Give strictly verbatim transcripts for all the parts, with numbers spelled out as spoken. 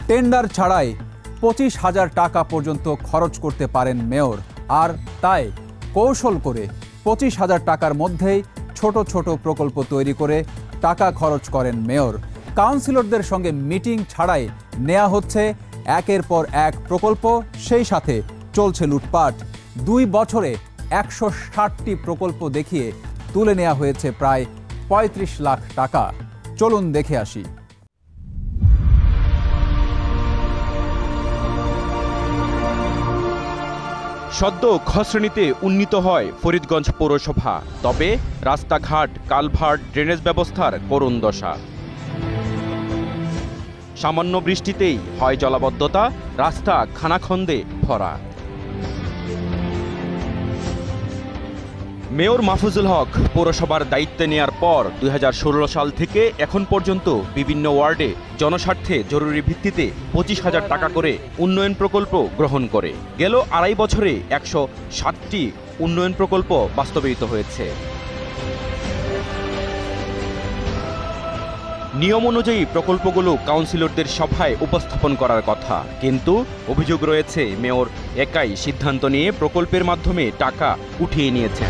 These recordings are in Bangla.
টেন্ডার ছাড়াই পঁচিশ হাজার টাকা পর্যন্ত খরচ করতে পারেন মেয়র, আর তাই কৌশল করে পঁচিশ হাজার টাকার মধ্যেই ছোট ছোট প্রকল্প তৈরি করে টাকা খরচ করেন মেয়র। কাউন্সিলরদের সঙ্গে মিটিং ছাড়াই নেওয়া হচ্ছে একের পর এক প্রকল্প, সেই সাথে চলছে লুটপাট। দুই বছরে একশো ষাটটি প্রকল্প দেখিয়ে তুলে নেওয়া হয়েছে প্রায় পঁয়ত্রিশ লাখ টাকা। চলুন দেখে আসি। সদ্য খ শ্রেণীতে উন্নীত হয় ফরিদগঞ্জ পৌরসভা, তবে রাস্তাঘাট, কালভার্ট, ড্রেনেজ ব্যবস্থার করুণ দশা। সামান্য বৃষ্টিতেই হয় জলাবদ্ধতা, রাস্তা খানাখন্দে ভরা। মেয়র মাহফুজুল হক পৌরসভার দায়িত্ব নেয়ার পর দুই হাজার ষোলো সাল থেকে এখন পর্যন্ত বিভিন্ন ওয়ার্ডে জনস্বার্থে জরুরি ভিত্তিতে পঁচিশ হাজার টাকা করে উন্নয়ন প্রকল্প গ্রহণ করে গেল আড়াই বছরে একশো ষাটটি উন্নয়ন প্রকল্প বাস্তবায়িত হয়েছে। নিয়ম অনুযায়ী প্রকল্পগুলো কাউন্সিলরদের সভায় উপস্থাপন করার কথা, কিন্তু অভিযোগ রয়েছে মেয়র একাই সিদ্ধান্ত নিয়ে প্রকল্পের মাধ্যমে টাকা উঠিয়ে নিয়েছেন।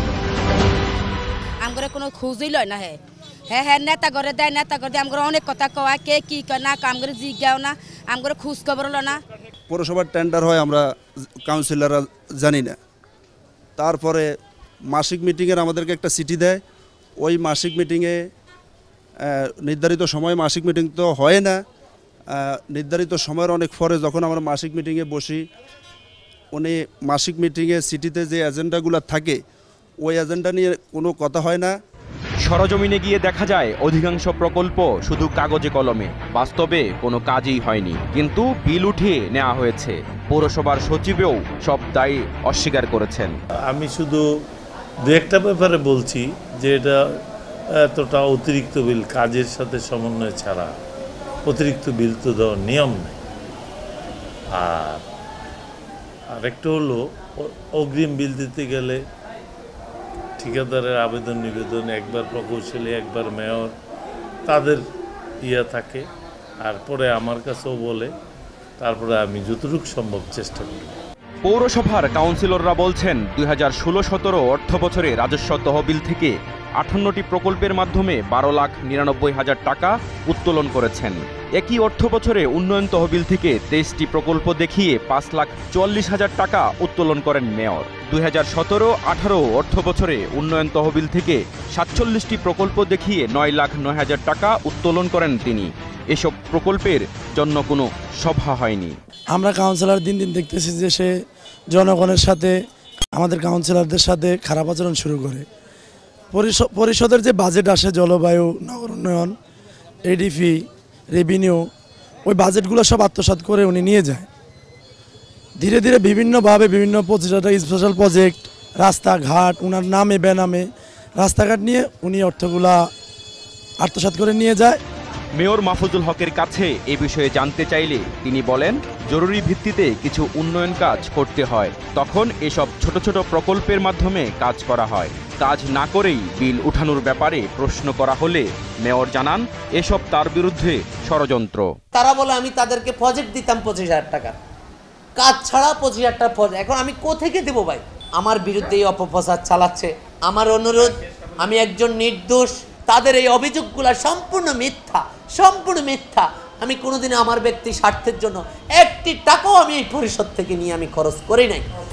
আমগরে কোনো খুঁজই লয় না, হ্যাঁ হ্যাঁ হ্যাঁ নেতা করে দেয়, নেতা করে দেয়, আমগরে অনেক কথা কওয়া, কে কি কয় না আমগরে জিজ্ঞাও না, আমগরে খোঁজ খবর হলো না। পৌরসভার টেন্ডার হয় আমরা কাউন্সিলররা জানি না। তারপরে মাসিক মিটিংয়ের আমাদেরকে একটা চিঠি দেয়, ওই মাসিক মিটিংয়ে নির্ধারিত সময় মাসিক মিটিং তো হয় না, নির্ধারিত সময়ের অনেক পরে যখন আমরা মাসিক মিটিংয়ে বসি, উনি মাসিক মিটিংয়ে সিটিতে যে এজেন্ডাগুলো থাকে ওই এজেন্ডা নিয়ে কোনো কথা হয় না। সরজমিনে গিয়ে দেখা যায় অধিকাংশ প্রকল্প শুধু কাগজে কলমে, বাস্তবে কোনো কাজই হয়নি, কিন্তু বিল উঠিয়ে নেওয়া হয়েছে। পৌরসভার সচিবও সব দায় অস্বীকার করেছেন। আমি শুধু দু একটা ব্যাপারে বলছি যে এটা এতটা অতিরিক্ত বিল কাজের সাথে সমন্বয় ছাড়া অতিরিক্ত বিল তো দেওয়ার নিয়ম নেই। আর আরেকটা হলো অগ্রিম বিল দিতে গেলে ঠিকাদারের আবেদন নিবেদন একবার প্রকৌশলী একবার মেয়র তাদের ইয়া থাকে, আর পরে আমার কাছেও বলে, তারপরে আমি যতটুকু সম্ভব চেষ্টা করি। পৌরসভার কাউন্সিলররা বলছেন দুই হাজার ষোলো সতেরো অর্থ বছরে রাজস্ব তহবিল থেকে আটান্নটি প্রকল্পের মাধ্যমে বারো লাখ নিরানব্বই হাজার টাকা উত্তোলন করেছেন। একই অর্থ বছরে উন্নয়ন তহবিল থেকে তেইশটি প্রকল্প দেখিয়ে পাঁচ লাখ চুয়াল্লিশ হাজার টাকা উত্তোলন করেন মেয়র। দুই হাজার সতেরো আঠারো অর্থ বছরে উন্নয়ন তহবিল থেকে সাতচল্লিশটি প্রকল্প দেখিয়ে নয় লাখ নয় হাজার টাকা উত্তোলন করেন তিনি। এসব প্রকল্পের জন্য কোনো সভা হয়নি। আমরা কাউন্সিলর দিন দিন দেখতেছি যে সে জনগণের সাথে, আমাদের কাউন্সিলরদের সাথে খারাপ আচরণ শুরু করে। পরিষদের যে বাজেট আসে জলবায়ু, নগর উন্নয়ন, এডিপি, রেভিনিউ, ওই বাজেটগুলো সব আত্মসাৎ করে উনি নিয়ে যায়। ধীরে ধীরে বিভিন্নভাবে বিভিন্ন পঁচিশটা স্পেশাল প্রজেক্ট, রাস্তাঘাট, ওনার নামে বেনামে রাস্তাঘাট নিয়ে উনি অর্থগুলা আত্মসাৎ করে নিয়ে যায়। মেয়র মাহফুজুল হকের কাছে এ বিষয়ে জানতে চাইলে তিনি বলেন, জরুরি ভিত্তিতে কিছু উন্নয়ন কাজ করতে হয়, তখন এসব ছোট ছোট প্রকল্পের মাধ্যমে কাজ করা হয়। কাজ না করেই বিল উঠানোর ব্যাপারে প্রশ্ন করা হলে মেয়র জানান এসব তার বিরুদ্ধে ষড়যন্ত্র। তারা বলে আমি তাদেরকে প্রজেক্ট দিতাম পঁচিশ হাজার টাকা, কাজ ছাড়া পঁচিশ হাজার টাকা প্রজেক্ট, এখন আমি কোথেকে দেবো ভাই? আমার বিরুদ্ধে এই অপপ্রচার চালাচ্ছে। আমার অনুরোধ, আমি একজন নির্দোষ, তাদের এই অভিযোগগুলো সম্পূর্ণ মিথ্যা, সম্পূর্ণ মিথ্যা। আমি কোনোদিন আমার ব্যক্তি স্বার্থের জন্য একটি টাকাও আমি এই পরিষদ থেকে নিয়ে আমি খরচ করি নাই।